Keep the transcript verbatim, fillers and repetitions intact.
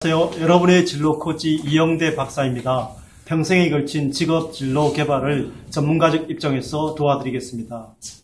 안녕하세요. 여러분의 진로 코치 이영대 박사입니다. 평생에 걸친 직업 진로 개발을 전문가적 입장에서 도와드리겠습니다.